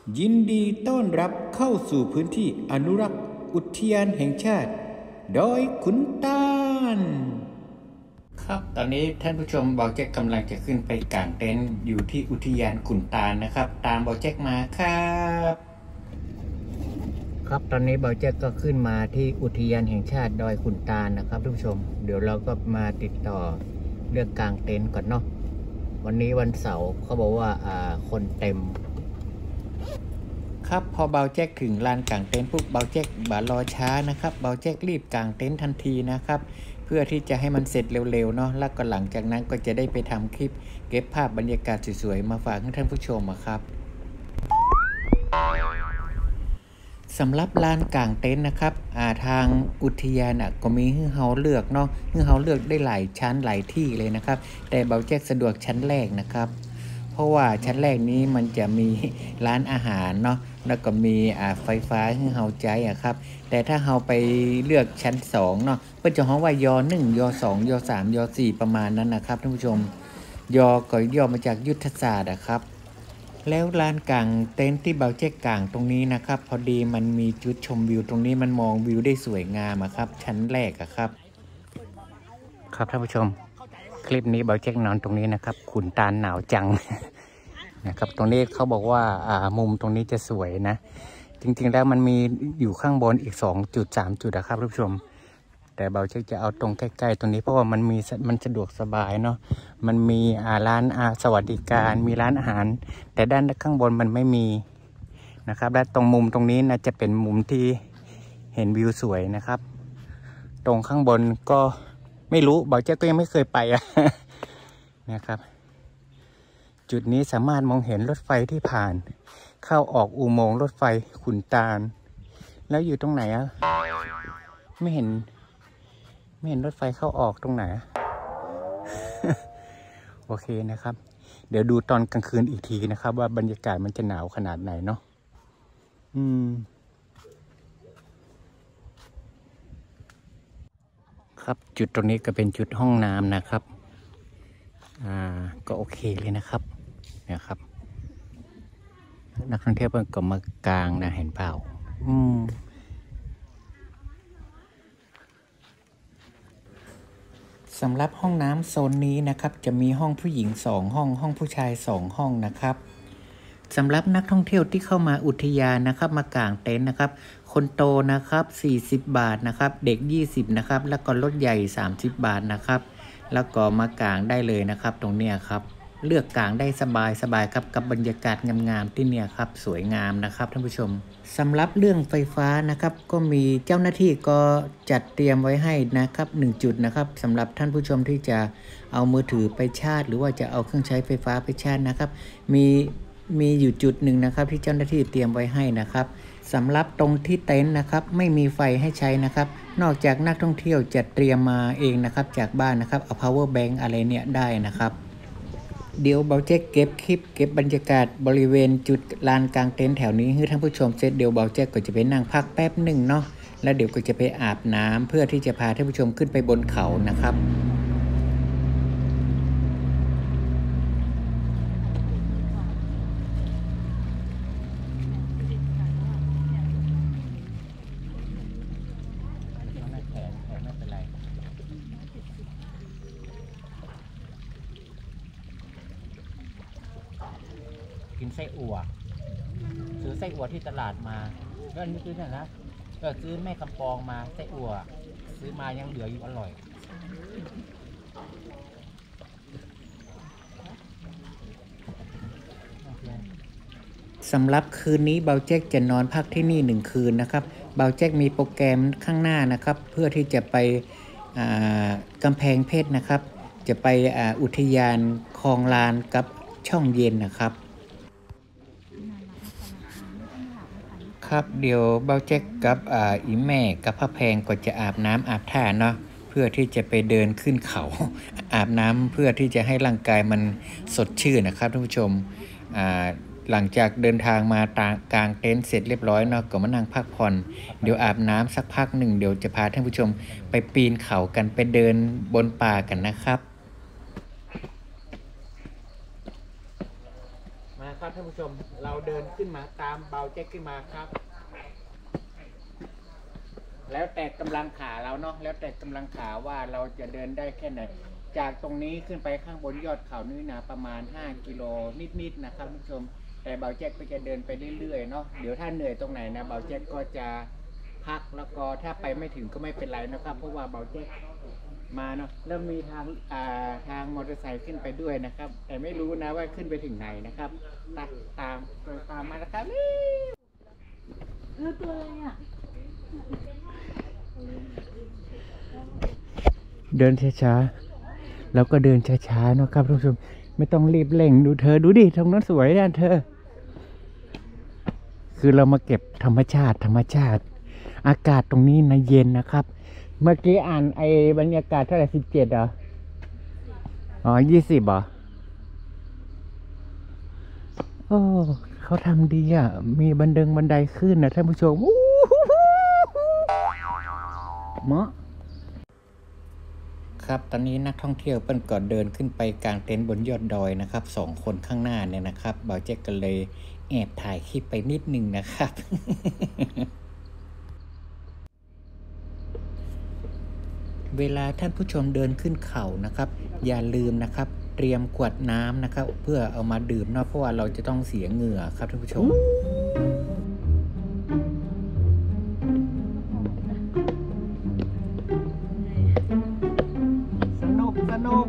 ยินดีต้อนรับเข้าสู่พื้นที่อนุรักษ์อุทยานแห่งชาติดอยขุนตาลครับตอนนี้ท่านผู้ชมเบาแจ็คกำลังจะขึ้นไปกางเต็นท์อยู่ที่อุทยานขุนตาลนะครับตามเบาแจ็คมาครับครับตอนนี้เบาแจ็คก็ขึ้นมาที่อุทยานแห่งชาติดอยขุนตาลนะครับท่านผู้ชมเดี๋ยวเราก็มาติดต่อเรื่องกางเต็นท์ก่อนเนาะวันนี้วันเสาร์เขาบอกว่าคนเต็มครับพอเบาแจ็คถึงลานกางเต็นท์ปุ๊บเบาแจ็คบ่ารอช้านะครับเบาแจ็ครีบกางเต็นท์ทันทีนะครับเพื่อที่จะให้มันเสร็จเร็วๆเนาะแล้วก็หลังจากนั้นก็จะได้ไปทำคลิปเก็บภาพบรรยากาศสวยๆมาฝากให้ท่านผู้ชมครับสำหรับลานกางเต็นท์นะครับทางอุทยานก็มีให้เฮาเลือกเนาะให้เฮาเลือกได้หลายชั้นหลายที่เลยนะครับแต่เบาแจ็คสะดวกชั้นแรกนะครับเพราะว่าชั้นแรกนี้มันจะมีร้านอาหารเนาะแล้วก็มีไฟฟ้าให้เฮาใจครับแต่ถ้าเฮาไปเลือกชั้น2เนาะเพิ่นจะฮ้องว่าย1ย2ย3ย4ประมาณนั้นนะครับท่านผู้ชมยก็ย่อมาจากยุทธศาสตร์ครับแล้วลานกางเต็นท์ที่เบาแจ็คกางตรงนี้นะครับพอดีมันมีจุดชมวิวตรงนี้มันมองวิวได้สวยงามครับชั้นแรกครับครับท่านผู้ชมคลิปนี้เบาแจ็คนอนตรงนี้นะครับขุนตาลหนาวจัง นะครับตรงนี้เขาบอกว่ามุมตรงนี้จะสวยนะจริงๆแล้วมันมีอยู่ข้างบนอีก2 จุด 3 จุดนะครับท่านผู้ชมแต่เบาเช็คจะเอาตรงใกล้ๆตรงนี้เพราะว่ามันสะดวกสบายเนาะมันมีร้านสวัสดิการมีร้านอาหารแต่ด้านข้างบนมันไม่มีนะครับและตรงมุมตรงนี้นะจะเป็นมุมที่เห็นวิวสวยนะครับตรงข้างบนก็ไม่รู้เบาเช็คก็ยังไม่เคยไปนะครับจุดนี้สามารถมองเห็นรถไฟที่ผ่านเข้าออกอุโมงค์รถไฟขุนตาลแล้วอยู่ตรงไหนไม่เห็นรถไฟเข้าออกตรงไหน โอเคนะครับเดี๋ยวดูตอนกลางคืนอีกทีนะครับว่าบรรยากาศมันจะหนาวขนาดไหนเนาะครับจุดตรงนี้ก็เป็นจุดห้องน้ำนะครับก็โอเคเลยนะครับนักท่องเที่ยวเพิ่งก็มากลางนะเห็นเปล่าสำหรับห้องน้ำโซนนี้นะครับจะมีห้องผู้หญิง2ห้องห้องผู้ชาย2ห้องนะครับสำหรับนักท่องเที่ยวที่เข้ามาอุทยานนะครับมากางเต็นท์นะครับคนโตนะครับ40 บาทนะครับเด็ก20นะครับแล้วก็รถใหญ่30 บาทนะครับแล้วก็มากางได้เลยนะครับตรงเนี้ยครับเลือกกางได้สบายครับกับบรรยากาศงามๆที่เนี่ยครับสวยงามนะครับท่านผู้ชมสำหรับเรื่องไฟฟ้านะครับก็มีเจ้าหน้าที่ก็จัดเตรียมไว้ให้นะครับ1 จุดนะครับสำหรับท่านผู้ชมที่จะเอามือถือไปชาร์จหรือว่าจะเอาเครื่องใช้ไฟฟ้าไปชาร์จนะครับมีอยู่จุดหนึ่งนะครับที่เจ้าหน้าที่เตรียมไว้ให้นะครับสำหรับตรงที่เต็นท์นะครับไม่มีไฟให้ใช้นะครับนอกจากนักท่องเที่ยวจะเตรียมมาเองนะครับจากบ้านนะครับเอา power bank อะไรเนี่ยได้นะครับเดี๋ยวเบาแจ็คเก็บคลิปเก็บบรรยากาศบริเวณจุดลานกลางเต็นท์แถวนี้ให้ท่านผู้ชมเสร็จเดี๋ยวเบาแจ็คก็จะไปนั่งพักแป๊บหนึ่งเนาะแล้วเดี๋ยวก็จะไปอาบน้ำเพื่อที่จะพาท่านผู้ชมขึ้นไปบนเขานะครับกินไส้อั่วซื้อไส้อั่วที่ตลาดมาก็อันนี้คือนะก็ซื้อแม่กำปองมาไส้อั่วซื้อมายังเหลืออยู่อร่อยสำหรับคืนนี้เบาแจ็คจะนอนพักที่นี่1 คืนนะครับเบาแจ็คมีโปรแกรมข้างหน้านะครับเพื่อที่จะไปกำแพงเพชรนะครับจะไปอุทยานคลองลานกับช่องเย็นนะครับครับเดี๋ยวเบาแจ็คกับอีแม่กับพ่อแพงก็จะอาบน้ำอาบท่าเนาะเพื่อที่จะไปเดินขึ้นเขาอาบน้ำเพื่อที่จะให้ร่างกายมันสดชื่นนะครับท่านผู้ชมหลังจากเดินทางมากางเต็นท์เสร็จเรียบร้อยเนาะก็มานั่งพักผ่อนเดี๋ยวอาบน้ำสักพักหนึ่งเดี๋ยวจะพาท่านผู้ชมไปปีนเขากันไปเดินบนป่ากันนะครับมาครับนะครับท่านผู้ชมเราเดินขึ้นมาตามเบาแจ็คขึ้นมาครับ แล้วแต่กำลังขาเราเนาะแล้วแต่กำลังขาว่าเราจะเดินได้แค่ไหนจากตรงนี้ขึ้นไปข้างบนยอดเขานี่นะประมาณ5กิโลนิดๆนะครับท่านผู้ชมแต่เบาแจ็คก็จะเดินไปเรื่อยๆเนาะเดี๋ยวถ้าเหนื่อยตรงไหนนะเบาแจ็คก็จะพักแล้วก็ถ้าไปไม่ถึงก็ไม่เป็นไรนะครับเพราะว่าเบาแจ็คมาเนาะแล้วมีทางมอเตอร์ไซค์ขึ้นไปด้วยนะครับแต่ไม่รู้นะว่าขึ้นไปถึงไหนนะครับตามมานะครับตัวอะไรอ่ะเดินช้าๆแล้วก็เดินช้าๆนะครับทุกท่านไม่ต้องรีบเร่งดูเธอดูดิตรงนั้นสวยนะเธอคือเรามาเก็บธรรมชาติอากาศตรงนี้นะเย็นนะครับเมื่อกี้อ่านไอ้บรรยากาศเท่าไหร่17เหรออ๋อ20เหรอโอ้เขาทำดีอ่ะมีบันไดขึ้นนะท่านผู้ชมเหมาะครับตอนนี้นักท่องเที่ยวเปิ้นก็เดินขึ้นไปกลางเต็นท์บนยอดดอยนะครับ2คนข้างหน้าเนี่ยนะครับบ่าวแจ็คก็เลยแอบถ่ายคลิปไปนิดนึงนะครับ เวลาท่านผู้ชมเดินขึ้นเขานะครับอย่าลืมนะครับเตรียมขวดน้ำนะครับเพื่อเอามาดื่มเนาะเพราะว่าเราจะต้องเสียเหงื่อครับท่านผู้ชมสนุก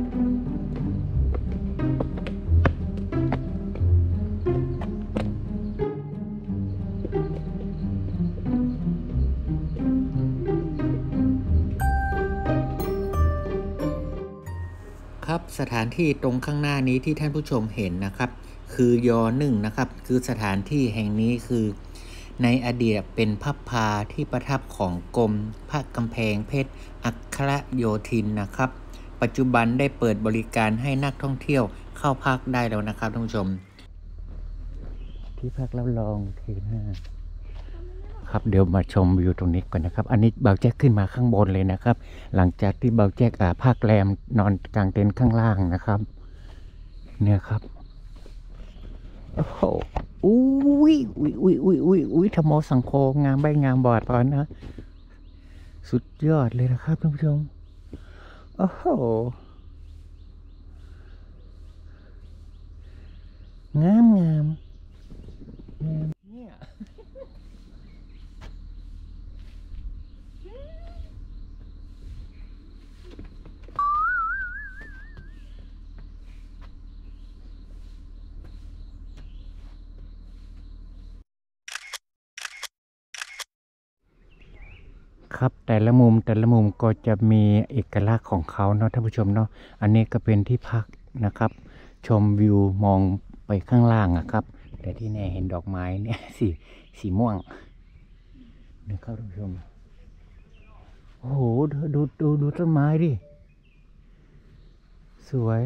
ครับสถานที่ตรงข้างหน้านี้ที่ท่านผู้ชมเห็นนะครับคือย.1นะครับคือสถานที่แห่งนี้คือในอดีตเป็นพระพาที่ประทับของกรมพระกำแพงเพชรอัครโยธินนะครับปัจจุบันได้เปิดบริการให้นักท่องเที่ยวเข้าพักได้แล้วนะครับท่านผู้ชมที่พักรับรองทีหน้าครับเดี๋ยวมาชมวิวตรงนี้ก่อนนะครับอันนี้เบาแจ็คขึ้นมาข้างบนเลยนะครับหลังจากที่เบาแจ็คพักแรมนอนกลางเต็นท์ข้างล่างนะครับเนี่ยครับโอ้โหอุ้ยธโมสังโฆงามใบงามบอดพอนะสุดยอดเลยนะครับท่านผู้ชมโอ้โหงามเนี่ยครับแต่ละมุมก็จะมีเอกลักษณ์ของเขาเนาะท่านผู้ชมเนาะอันนี้ก็เป็นที่พักนะครับชมวิวมองไปข้างล่างอะครับแต่ที่แน่เห็นดอกไม้เนี่ยสีม่วงนะครับท่านผู้ชมโอ้โหดูต้นไม้ดิสวย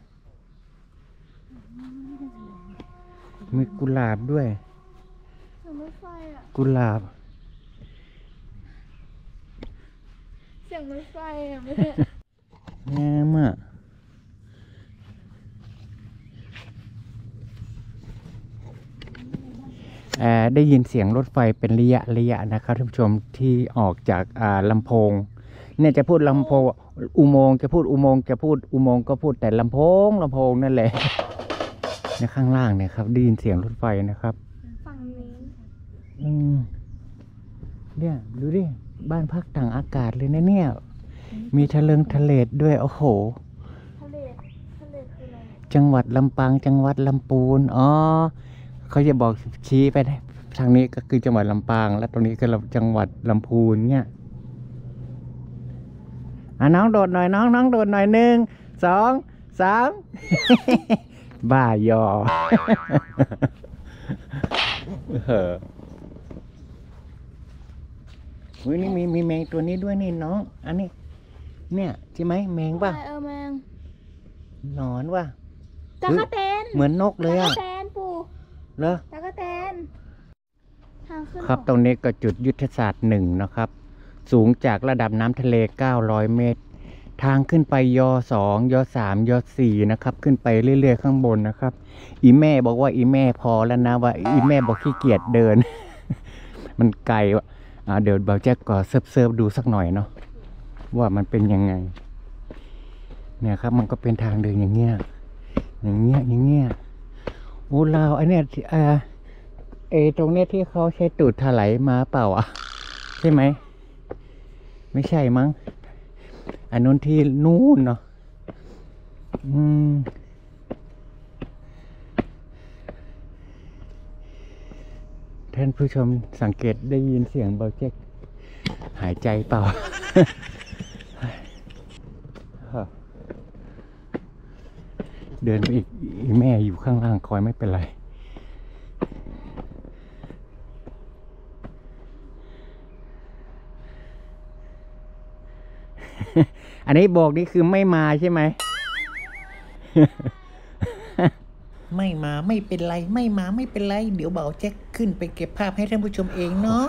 มีกุหลาบด้วยกุหลาบเสียงรถไฟอ่ะไม่ใช่งามอ่ะได้ยินเสียงรถไฟเป็นระยะนะครับท่านผู้ชมที่ออกจากลำโพงเนี่ยจะพูดลำโพงอุโมงค์จะพูดอุโมงค์ก็พูดแต่ลำโพงนั่นแหละในข้างล่างเนี่ยครับได้ยินเสียงรถไฟนะครับฝั่งนี้เนี่ยดูดิบ้านพักต่างอากาศเลยนะเนี่ยมีทะเลด้วยโอ้โหทะเลคืออะไรจังหวัดลำปางจังหวัดลำพูนอ๋อเขาจะบอกชี้ไปทางนี้ก็คือจังหวัดลำปางและตรงนี้ก็จังหวัดลำพูนเนี่ยน้องโดดหน่อยน้องโดดหน่อย1 2 3 บ้ายออุ้ยนี่มีแมงตัวนี้ด้วยนี่น้องอันนี้เนี่ยใช่ไหมแมงป่ะแมงหนอนว่ะตะกะแตนเหมือนนกเลยอ่ะตะกะแตนปู่เหรอตะกะแตนครับตรงนี้ก็จุดยุทธศาสตร์1นะครับสูงจากระดับน้ำทะเล900 เมตรทางขึ้นไปย2ย3ย4นะครับขึ้นไปเรื่อยๆข้างบนนะครับอีแม่บอกว่าอีแม่พอแล้วนะว่าอีแม่บอกขี้เกียจเดิน มันไกลว่ะเดี๋ยวเบาแจ็คก็เซิร์ฟดูสักหน่อยเนาะว่ามันเป็นยังไงเนี่ยครับมันก็เป็นทางเดินอย่างเงี้ยโอ้ลาวไอเนี่ยตรงเนี้ยที่เขาใช้ตูดถลายมาเปล่าอ่ะใช่ไหมไม่ใช่มั้งอันนู้นที่นู่นเนาะท่านผู้ชมสังเกตได้ยินเสียงเบาแจ็คหายใจเปล่า เดินไปอีกแม่อยู่ข้างล่างคอยไม่เป็นไร อันนี้บอกนี่คือไม่มาใช่ไหม ไม่มาไม่เป็นไรไม่มาไม่เป็นไรเดี๋ยวเบาแจ็คขึ้นไปเก็บภาพให้ท่านผู้ชมเองเนาะ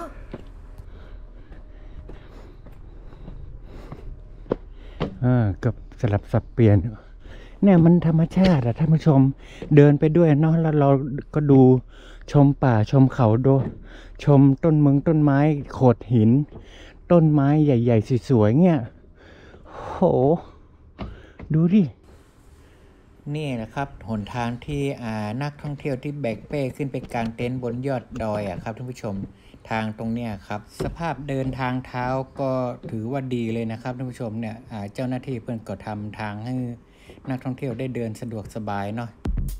กับสลับสับเปลี่ยนเนี่ยมันธรรมชาติอะท่านผู้ชมเดินไปด้วยเนาะแล้วเราก็ดูชมป่าชมเขาดูชมต้นต้นไม้โขดหินต้นไม้ใหญ่ๆสวยๆเนี่ยโหดูดินี่นะครับหนทางที่นักท่องเที่ยวที่แบกเป้ขึ้นไปกางเต็นท์บนยอดดอยครับท่านผู้ชมทางตรงเนี้ยครับสภาพเดินทางเท้าก็ถือว่าดีเลยนะครับท่านผู้ชมเนี่ยเจ้าหน้าที่เพิ่นก็ทำทางให้นักท่องเที่ยวได้เดินสะดวกสบายเนาะ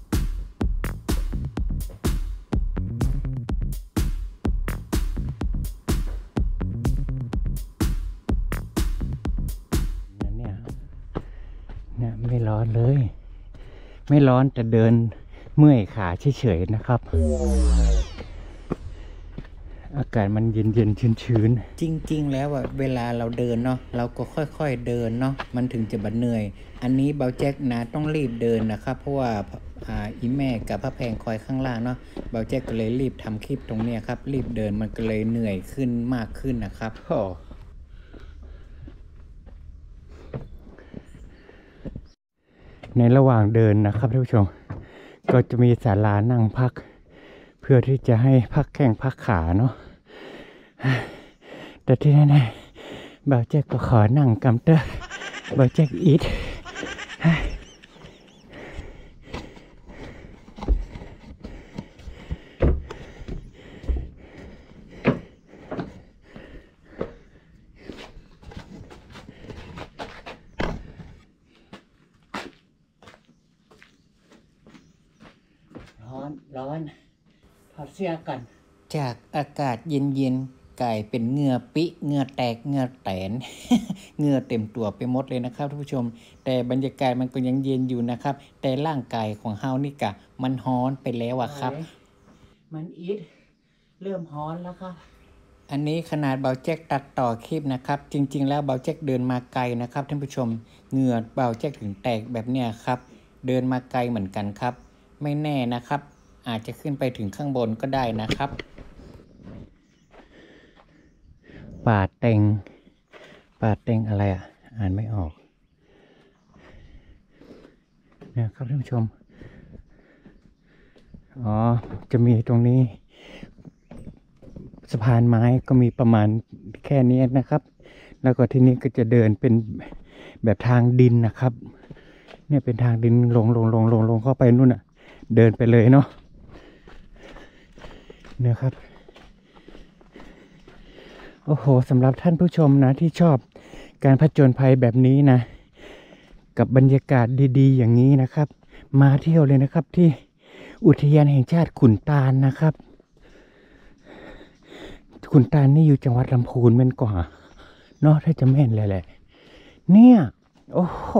เนี่ยไม่ร้อนเลยไม่ร้อนแต่เดินเมื่อยขาเฉยๆนะครับอากาศมันเย็นชื้นจริงๆแล้วเวลาเราเดินเนาะเราก็ค่อยๆเดินเนาะมันถึงจะบัดเหนื่อยอันนี้เบาแจ็คนะต้องรีบเดินนะครับเพราะว่าอีแม่กับพระแพงคอยข้างล่างเนาะเบาแจ็คก็เลยรีบทำคลิปตรงนี้ครับรีบเดินมันก็เลยเหนื่อยขึ้นมากขึ้นนะครับในระหว่างเดินนะครับท่านผู้ชมก็จะมีศาลานั่งพักเพื่อที่จะให้พักแข้งพักขาเนาะแต่ที่แน่ๆบ่าวแจ็คก็ขอนั่งกำเตอร์บ่าวแจ็คอีทร้อนถอดเสื้อก่อนจากอากาศเย็นๆกลายเป็นเหงื่อปิเหงื่อแตกเหงื่อแตน เหงื่อเต็มตัวไปหมดเลยนะครับท่านผู้ชมแต่บรรยากาศมันก็ยังเย็นอยู่นะครับแต่ร่างกายของเฮานี่กะมันฮ้อนไปแล้วอะครับมันเริ่มฮ้อนแล้วครับอันนี้ขนาดเบาแจ็คตัดต่อคลิปนะครับจริงๆแล้วเบาแจ็คเดินมาไกลนะครับท่านผู้ชมเหงื่อเบาแจ็คถึงแตกแบบเนี้ยครับเดินมาไกลเหมือนกันครับไม่แน่นะครับอาจจะขึ้นไปถึงข้างบนก็ได้นะครับป่าเต็งอะไรอ่านไม่ออกเนี่ยครับท่านผู้ชมจะมีตรงนี้สะพานไม้ก็มีประมาณแค่นี้นะครับแล้วก็ที่นี้ก็จะเดินเป็นแบบทางดินนะครับเนี่ยเป็นทางดินลงเข้าไปนู่นน่ะเดินไปเลยเนาะเนี่ยครับโอ้โหสำหรับท่านผู้ชมนะที่ชอบการผจญภัยแบบนี้นะกับบรรยากาศดีๆอย่างนี้นะครับมาเที่ยวเลยนะครับที่อุทยานแห่งชาติขุนตาลนะครับขุนตาลนี่อยู่จังหวัดลำพูนเป็นกว่าเนาะถ้าจะแม่นเลยแหละเนี่ยโอ้โห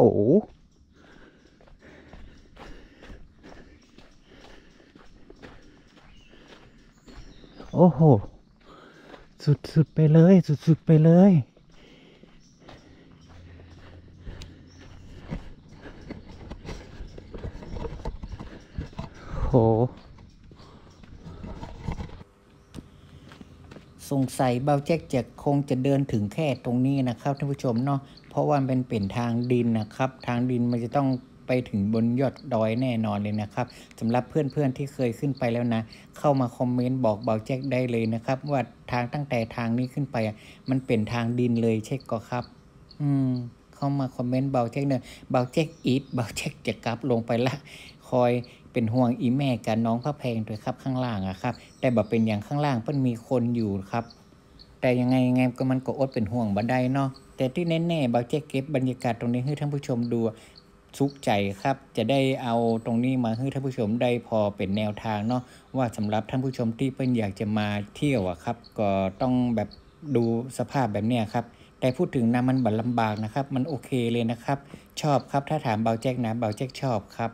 สุดไปเลยสุดไปเลยโหสงสัยเบาแจ็คจะคงจะเดินถึงแค่ตรงนี้นะครับท่านผู้ชมเนาะเพราะว่ามันเป็นทางดินนะครับทางดินมันจะต้องไปถึงบนยอดดอยแน่นอนเลยนะครับสำหรับเพื่อนๆที่เคยขึ้นไปแล้วนะเข้ามาคอมเมนต์บอกเบาแจ็คได้เลยนะครับว่าทางตั้งแต่ทางนี้ขึ้นไปมันเป็นทางดินเลยใช่ก็ครับเข้ามาคอมเมนต์เบาแจ็คเนี่ยเบาแจ็คอีทเบาแจ็คจะกลับลงไปละคอยเป็นห่วงอีแม่กับน้องพระแพงด้วยครับข้างล่างครับแต่แบบเป็นอย่างข้างล่างเพิ่นมีคนอยู่ครับแต่ยังไงก็มันก็อดเป็นห่วงบันไดเนาะแต่ที่แน่ๆเบาแจ็คเก็บบรรยากาศตรงนี้ให้ท่านผู้ชมดูสุขใจครับจะได้เอาตรงนี้มาให้ท่านผู้ชมได้พอเป็นแนวทางเนาะว่าสำหรับท่านผู้ชมที่เพิ่นอยากจะมาเที่ยวครับก็ต้องแบบดูสภาพแบบเนี้ยครับแต่พูดถึงนะมันบัดลำบากนะครับมันโอเคเลยนะครับชอบครับถ้าถามเบาแจ็คนะเบาแจ็คชอบครับ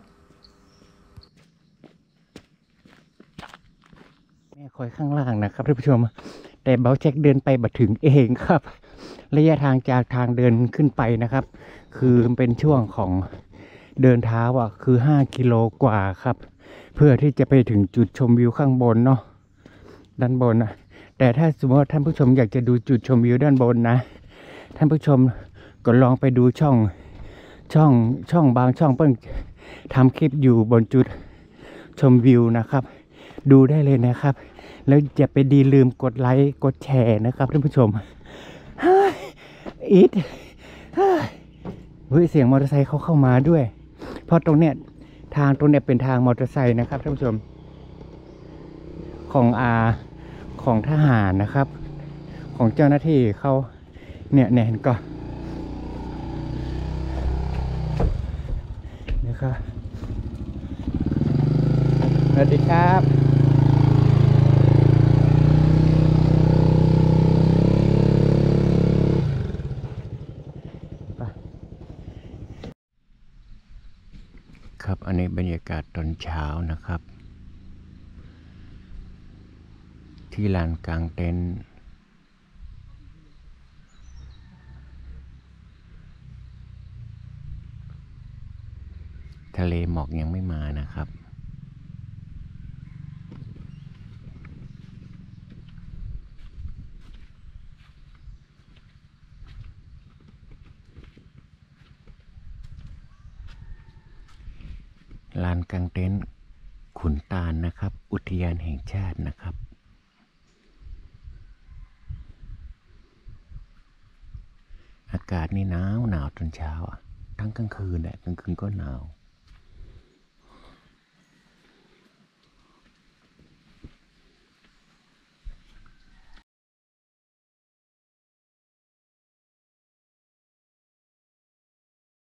แม่คอยข้างล่างนะครับท่านผู้ชมแต่เบาแจ็คเดินไปบัดถึงเองครับระยะทางจากทางเดินขึ้นไปนะครับคือเป็นช่วงของเดินเท้าคือ5 กิโลกว่าครับเพื่อที่จะไปถึงจุดชมวิวข้างบนเนาะด้านบนนะแต่ถ้าสมมติว่าท่านผู้ชมอยากจะดูจุดชมวิวด้านบนนะท่านผู้ชมก็ลองไปดูช่องบางช่องเพิ่งทำคลิปอยู่บนจุดชมวิวนะครับดูได้เลยนะครับแล้วอย่าไปลืมกดไลค์กดแชร์นะครับท่านผู้ชมอีทเฮ้ยเสียงมอเตอร์ไซค์เข้ามาด้วยเพราะตรงเนี้ยทางตรงเนี้ยเป็นทางมอเตอร์ไซค์นะครับท่านผู้ชมของทหารนะครับของเจ้าหน้าที่เขาเนี่ยเห็นก็นะครับสวัสดีครับครับอันนี้บรรยากาศตอนเช้านะครับที่ลานกลางเต็นท์ทะเลหมอกยังไม่มานะครับลานกลางเต็นท์ขุนตาลนะครับอุทยานแห่งชาตินะครับอากาศนี่หนาวตอนเช้าทั้งกลางคืนกลางคืนก็หนาว